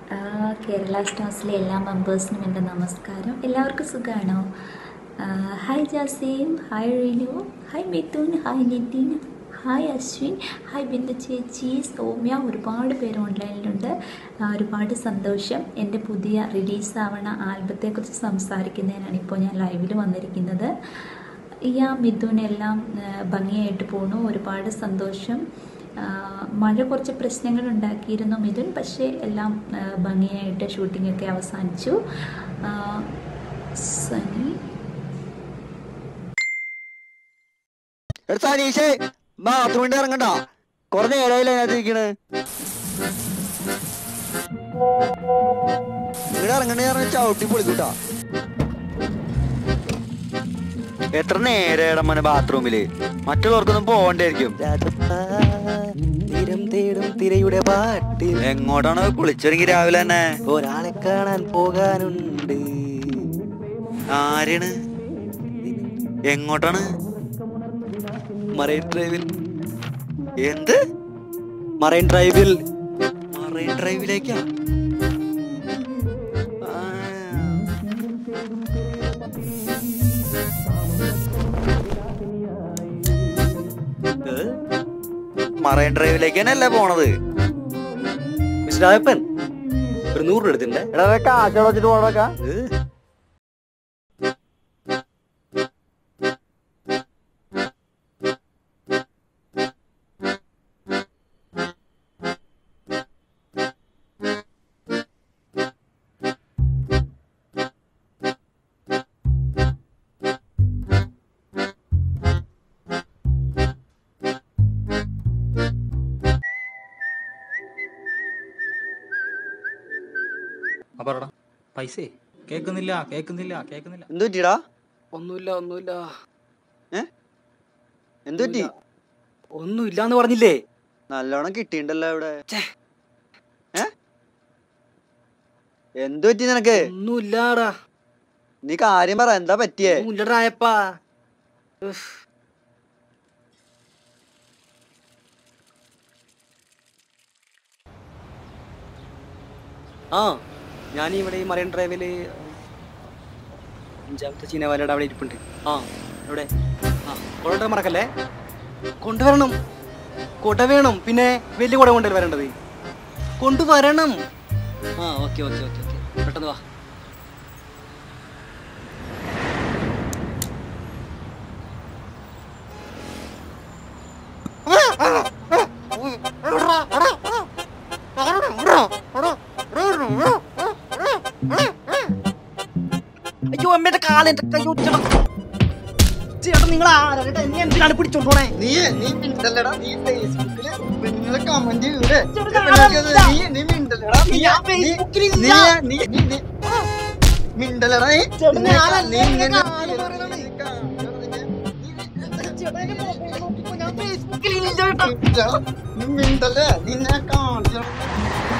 കേരള സ്റ്റാർസിലെ എല്ലാ മെമ്പേഴ്സിനും എൻ്റെ നമസ്കാരം. എല്ലാവർക്കും സുഖമാണോ? Hi Jasim, hi Reenu, hi Mithun, hi Nithin, hi Ashwin, hi Bindu ചേച്ചി, സൗമ്യ, ഒരുപാട് പേര് ഓൺലൈനിലുണ്ട്. ഒരുപാട് സന്തോഷം. എൻ്റെ പുതിയ റിലീസാവണ ആൽബത്തെക്കുറിച്ച് സംസാരിക്കുന്നതിനാണ് ഇപ്പോൾ ഞാൻ ലൈവിൽ വന്നിരിക്കുന്നത്. മിഥുൻ എല്ലാം ഭംഗിയായിട്ട് പോണു. ഒരുപാട് സന്തോഷം. മഴ കുറച്ച് പ്രശ്നങ്ങൾ ഉണ്ടാക്കിയിരുന്നു മിഥുൻ, പക്ഷേ എല്ലാം ഭംഗിയായിട്ട് ഷൂട്ടിങ്ങൊക്കെ അവസാനിച്ചു. സനി ഇറങ്ങണ്ട, കുറഞ്ഞ ഇടയില അതിരിക്കണ്. ഇവിടെ ഇറങ്ങണ്ട ചവിട്ടി പൊളിക്കൂട്ടാ. എത്ര നേരം മോനെ ബാത്റൂമില്? മറ്റുള്ളവർക്കൊന്നും പോകണ്ടായിരിക്കും. തേടും തിരയുടെ പാട്ട്. എങ്ങോട്ടാണ് കുളിച്ചൊരുങ്ങി രാവിലെ തന്നെ? ഒരാളെ കാണാൻ പോകാനുണ്ട്. ആരാണ്? എങ്ങോട്ടാണ്? മറൈൻ ഡ്രൈവിൽ. എന്ത്? മറൈൻ ഡ്രൈവിൽ? മറൈൻ ഡ്രൈവിലേക്കാ? മറൈൻ ഡ്രൈവിലേക്ക് തന്നെയല്ലേ പോണത്? മിസ്റ്റർ ആയപ്പൻ, ഒരു 100 എടുത്തിണ്ടേ. എടാ കാശ് വെച്ചിട്ട് പോണോക്കാ. പൈസ കേക്കുന്നില്ല. എന്തു പറ്റിടാ? ഒന്നുമില്ല. എന്തു പറ്റി? ഒന്നുമില്ലാന്ന് പറഞ്ഞില്ലേ? നല്ലോണം കിട്ടിണ്ടല്ലോ ഇവിടെ. എന്തു പറ്റി നിനക്ക്? ഒന്നുമില്ലാടാ. നീ കാര്യം പറ, എന്താ പറ്റിയേ? ഇല്ലടായപ്പാ. ഞാനിവിടെ ഈ മറൈൻ ഡ്രൈവില് 5ാമത്തെ ചീനവാലയുടെ അവിടെ ഇരിപ്പുണ്ട്. ഇവിടെ കൊണ്ടുവരാൻ മറക്കല്ലേ. കൊണ്ടുവരണം, കൊട വേണം. പിന്നെ വലിയ കൊട കൊണ്ടുവരും വരേണ്ടത്. കൊണ്ടുവരണം. ഓക്കെ, പെട്ടെന്ന് വാ. അയ്യോ അമ്മയുടെ കാലെന്റെ കയ്യോ. ചേട്ടാ നിങ്ങൾ എന്തിനാണ് പിടിച്ചോണ്ടോണേ?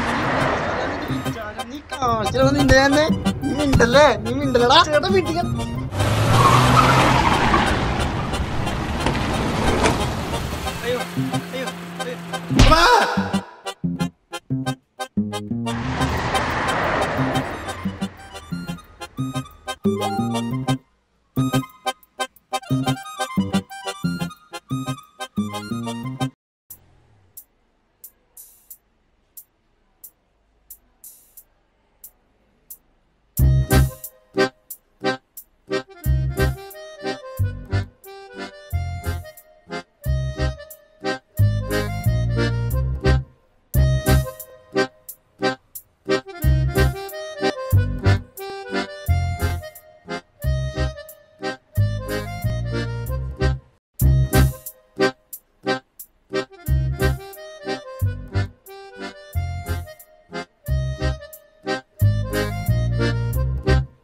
നീ മിണ്ടല്ലേ? നീ മിണ്ടല്ലടാ. ചേട്ടാ വീട്ടിൽ